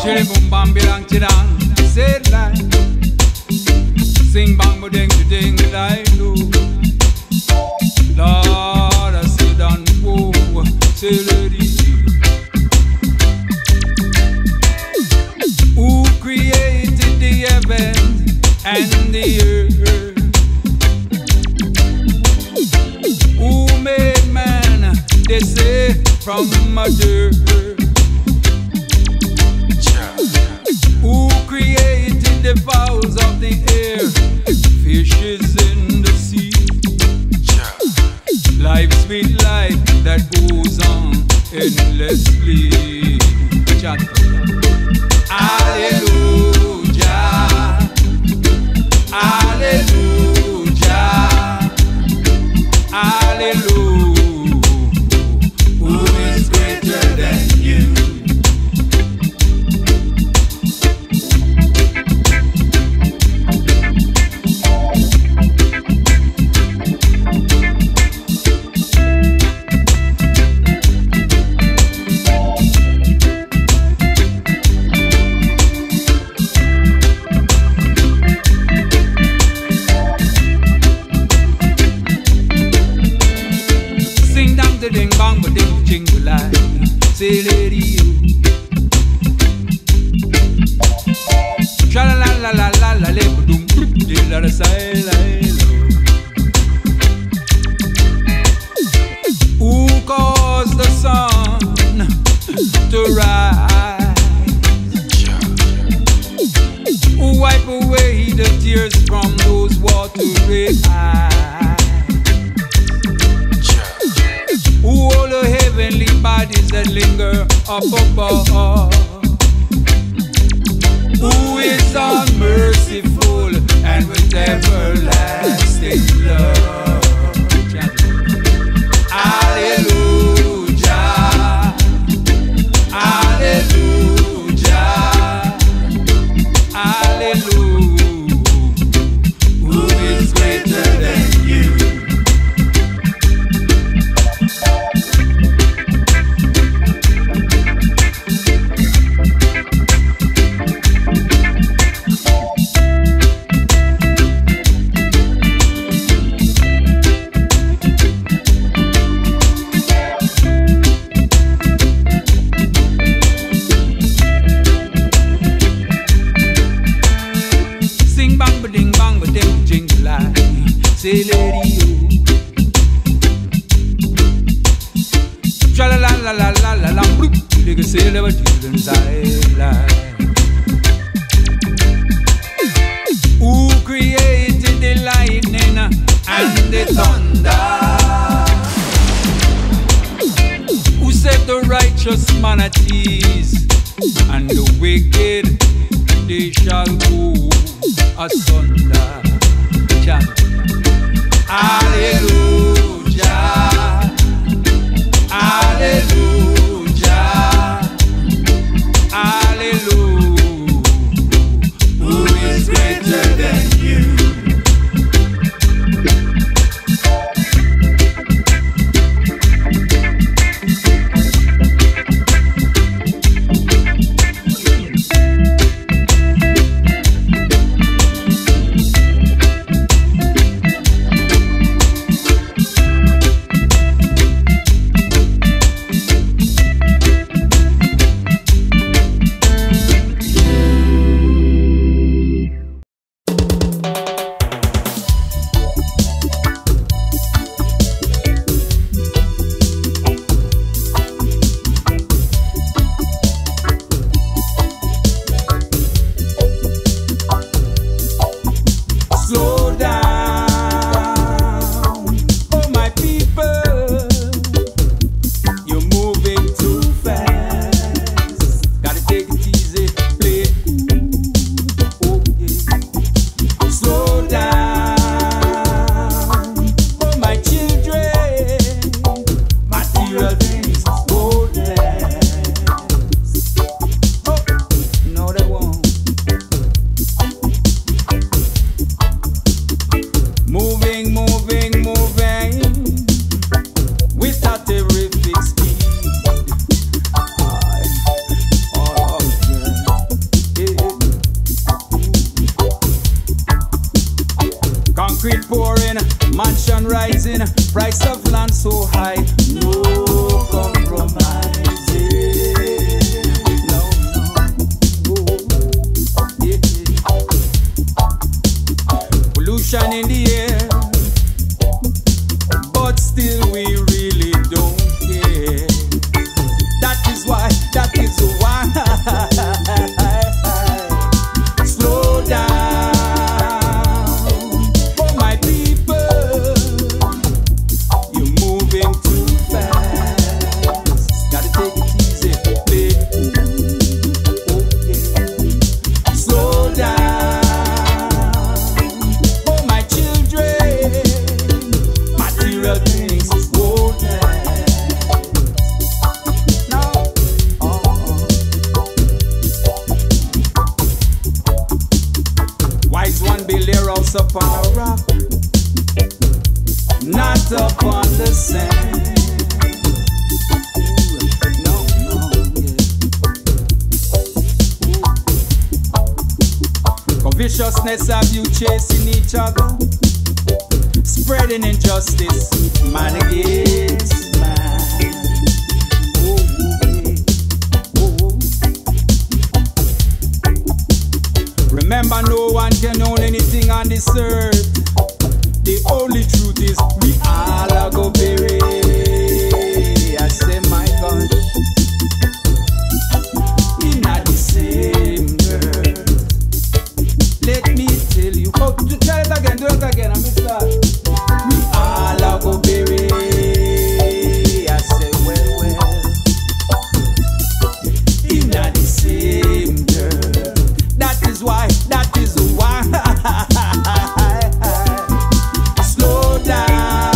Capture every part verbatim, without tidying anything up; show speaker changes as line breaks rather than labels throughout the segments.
Chili boom bam bilang chidang, say lie. Sing bang ba ding ding lie do. Lord I sit down whoa, say lady. Who created the heaven and the earth? Who made man? They say from a dirt. Who created the fowls of the air, fishes in the sea? Life's sweet life that goes on endlessly. Hallelujah, hallelujah, hallelujah. Who is greater than you? Ding bang ba ding jingle lie, say lady you. Tra la la la la la la le ba dum de la la say la lo. Who caused the sun to rise? Who wipe away the tears from those watery eyes? Who all the heavenly bodies that linger up above? Who is unmerciful and with everlasting love? Hallelujah, hallelujah, hallelujah. Who is greater than you? Say lady you. Tra la la la la la la la bloop. Dig a sail of a children's island. Who created the lightning and the thunder? Who set the righteous man at ease, and the wicked they shall go asunder? Hallelujah, hallelujah, hallelujah. Who is greater than you? Inflation rising, price of land so high. No compromising. No, no. Oh, yeah. Pollution in the air, but still we really don't care. That is why, that is why. Slow down. For my people, you're moving too fast. Gotta take it easy, baby. Oh, yeah. Slow down. For my children, material things won't last. No. Oh, oh. Wise one build their house upon a rock, not upon the sand. Ooh, no, no, yeah. For viciousness have you chasing each other, spreading injustice, man against man. Oh, yeah. Oh. Remember, no one can own anything on this earth. The only truth is we all are go bury. I say, my gosh, we not the same earth. Let me tell you. Oh, do- tell it again, do it again. I missed that. We all are go bury. I say, well, well, we not the same earth. That is why, that is why. Slow down.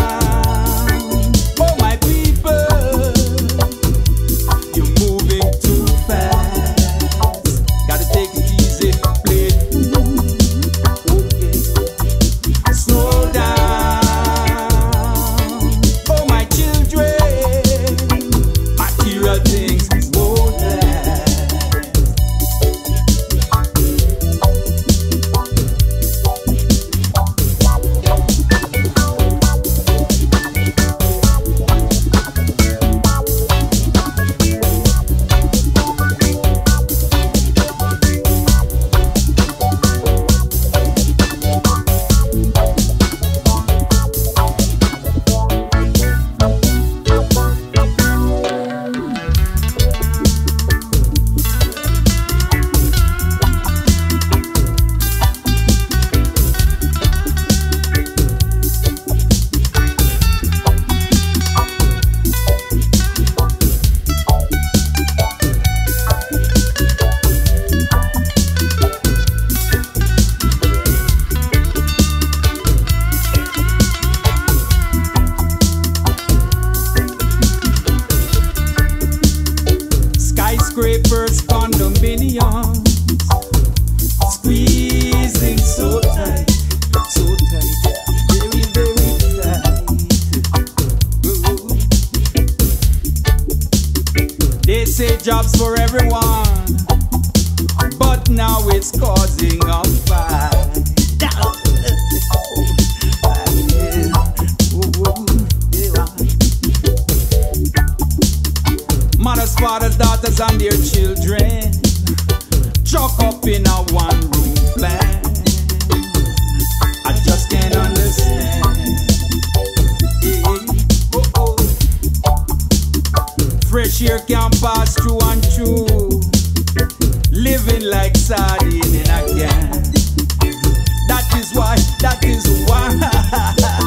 Oh, my people, you're moving too fast. Gotta take it easy, play. Oh, yeah. Slow down. Oh, my children, material things won't last. Skyscrapers, condominiums, squeezing so tight, so tight, very, very tight. Ooh. They say jobs for everyone, but now it's causing a fight. Mothers, fathers, daughters, and their children choke up in a one-room flat. I just can't understand. Hey, oh, oh. Fresh air can pass through and through, living like sardine in a can. That is why, that is why.